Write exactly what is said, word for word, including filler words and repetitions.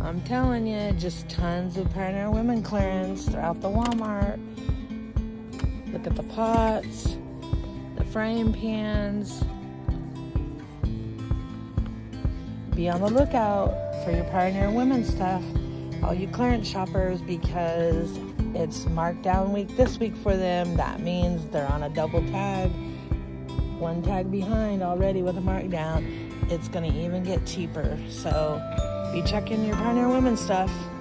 I'm telling you, just tons of Pioneer Women clearance throughout the Walmart. Look at the pots, the frying pans. Be on the lookout for your Pioneer Women stuff, all you clearance shoppers, because it's markdown week this week for them. That means they're on a double tag, one tag behind already with a markdown. It's going to even get cheaper. So be checking your Pioneer Women stuff.